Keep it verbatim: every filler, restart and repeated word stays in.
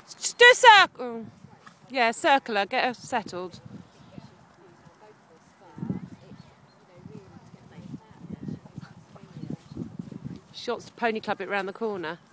Just do a circle. Yeah, circular. Get her settled. She wants to pony club it round the corner.